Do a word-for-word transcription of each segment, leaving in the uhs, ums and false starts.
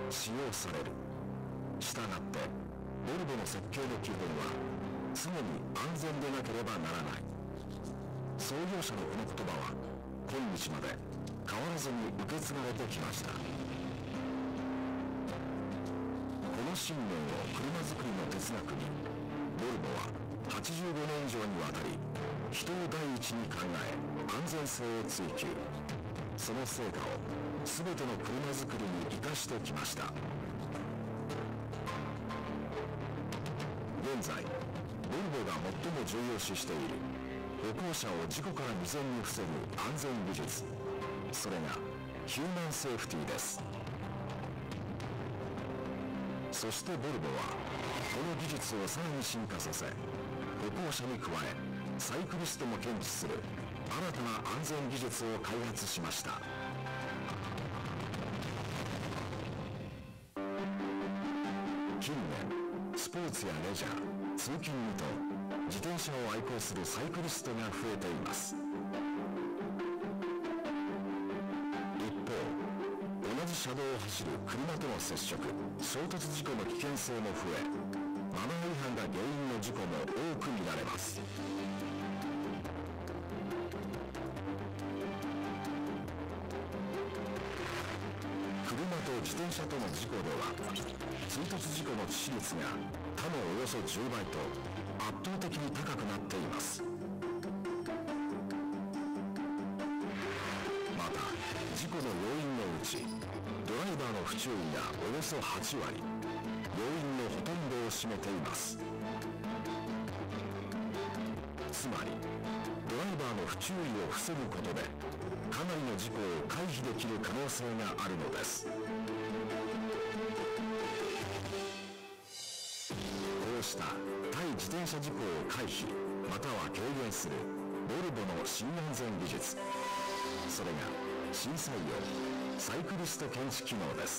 使用される。したがってボルボの設計の基本は常に安全でなければならない。創業者のこの言葉は今日まで変わらずに受け継がれてきました。この信念を車作りの哲学にボルボははちじゅうごねん以上にわたり人を第一に考え安全性を追求。その成果を全ての車作りに生かしてきました。現在ボルボが最も重要視している歩行者を事故から未然に防ぐ安全技術、それがヒューマンセーフティーです。そしてボルボはこの技術をさらに進化させ、歩行者に加えサイクリストも検知する新たな安全技術を開発しました。近年スポーツやレジャー、通勤にと自転車を愛好するサイクリストが増えています。一方、同じ車道を走る車との接触、衝突事故の危険性も増え、マナー違反が原因の事故も多く見られます。車と自転車との事故では追突事故の致死率が他のおよそじゅうばいと圧倒的に高くなっています。また事故の要因のうちドライバーの不注意がおよそはちわり、要因のほとんどを占めています。つまりドライバーの不注意を防ぐことでかなりの事故を回避できる可能性があるのです。こうした対自転車事故を回避または軽減するボルボの新安全技術、それが新採用サイクリスト検知機能です。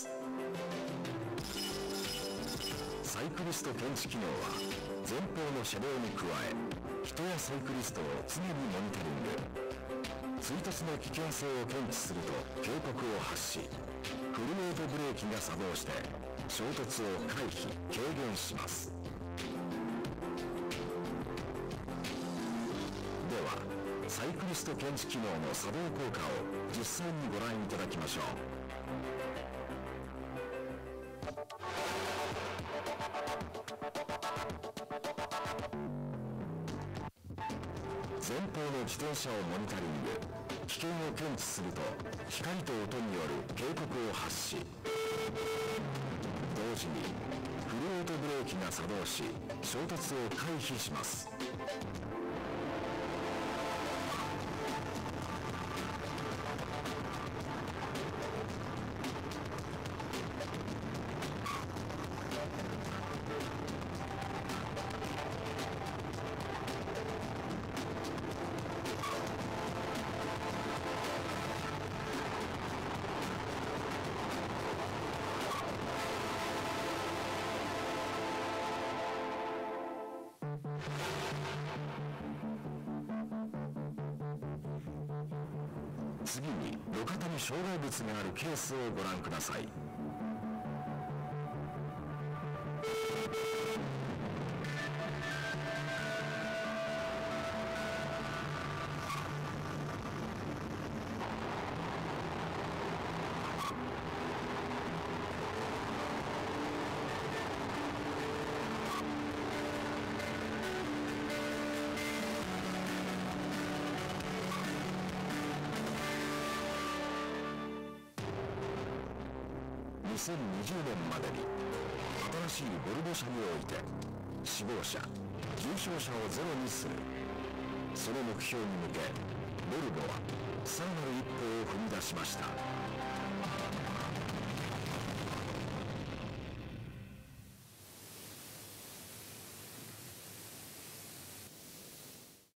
サイクリスト検知機能は前方の車両に加え人やサイクリストを常にモニタリング。追突の危険性を検知すると警告を発し、フルオートブレーキが作動して衝突を回避・軽減します。ではサイクリスト検知機能の作動効果を実際にご覧いただきましょう。前方の自転車をモニタリング、危険を検知すると光と音による警告を発し、同時にフルオートブレーキが作動し衝突を回避します。次に路肩に障害物があるケースをご覧ください。にせんにじゅうねんまでに新しいボルボ車において死亡者、重傷者をゼロにする、その目標に向けボルボはさらなる一歩を踏み出しました。